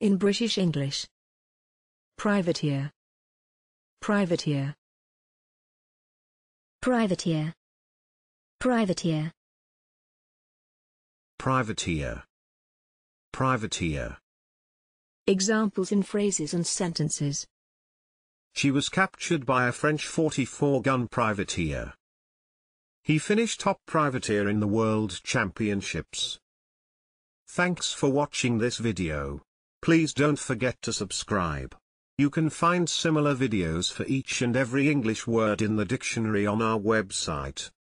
In British English. Privateer. Privateer. Privateer. Privateer. Privateer. Privateer. Examples in phrases and sentences. She was captured by a French 44-gun privateer. He finished top privateer in the World Championships. Thanks for watching this video. Please don't forget to subscribe. You can find similar videos for each and every English word in the dictionary on our website.